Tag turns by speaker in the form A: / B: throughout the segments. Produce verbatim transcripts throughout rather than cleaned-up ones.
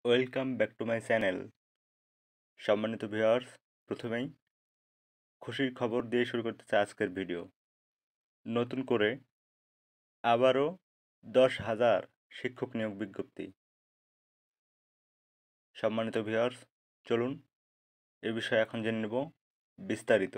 A: Welcome back to my channel. সম্মানিত viewers, প্রথমেই খুশির খবর দিয়ে শুরু করতে চাই আজকের ভিডিও। নতুন করে আবারও দশ হাজার শিক্ষক নিয়োগ বিজ্ঞপ্তি। সম্মানিত ভিউয়ার্স, চলুন এ বিষয়ে এখন জেনে নেব বিস্তারিত।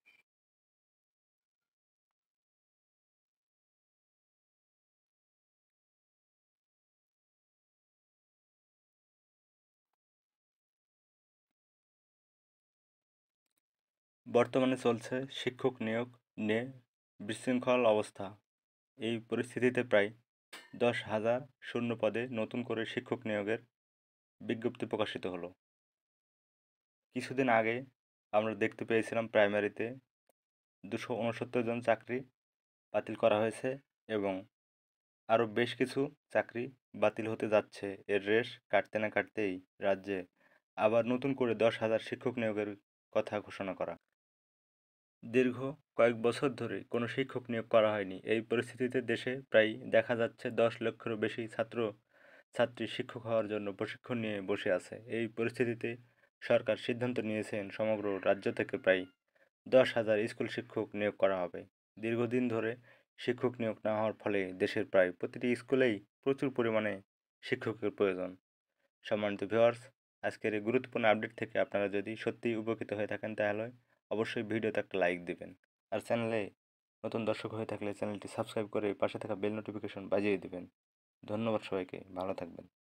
A: বর্তমানে চলছে শিক্ষক নিয়োগ নিয়ে বিশৃঙ্খল অবস্থা। এই পরিস্থিতিতে প্রায় দশ হাজার শূন্য পদে নতুন করে শিক্ষক নিয়োগের বিজ্ঞপ্তি প্রকাশিত হলো। কিছুদিন আগে আমরা দেখতে পেয়েছিলাম প্রাইমারিতে দুশো উনসত্তর জন চাকরি বাতিল করা হয়েছে এবং আরও বেশ কিছু চাকরি বাতিল হতে যাচ্ছে। এর রেশ কাটতে না কাটতেই রাজ্যে আবার নতুন করে দশ হাজার শিক্ষক নিয়োগের কথা ঘোষণা করা। দীর্ঘ কয়েক বছর ধরে কোনো শিক্ষক নিয়োগ করা হয়নি। এই পরিস্থিতিতে দেশে প্রায় দেখা যাচ্ছে দশ লক্ষেরও বেশি ছাত্র ছাত্রী শিক্ষক হওয়ার জন্য প্রশিক্ষণ নিয়ে বসে আছে। এই পরিস্থিতিতে সরকার সিদ্ধান্ত নিয়েছেন সমগ্র রাজ্য থেকে প্রায় দশ হাজার স্কুল শিক্ষক নিয়োগ করা হবে। দীর্ঘদিন ধরে শিক্ষক নিয়োগ না হওয়ার ফলে দেশের প্রায় প্রতিটি স্কুলেই প্রচুর পরিমাণে শিক্ষকের প্রয়োজন। সম্মানিত ভিউয়ার্স, আজকের এই গুরুত্বপূর্ণ আপডেট থেকে আপনারা যদি সত্যিই উপকৃত হয়ে থাকেন তাহলে অবশ্যই ভিডিওতে একটা লাইক দিবেন। আর চ্যানেলে নতুন দর্শক হয়ে থাকলে চ্যানেলটি সাবস্ক্রাইব করে পাশে থাকা বেল নোটিফিকেশন বাজিয়ে দিবেন। ধন্যবাদ সবাইকে, ভালো থাকবেন।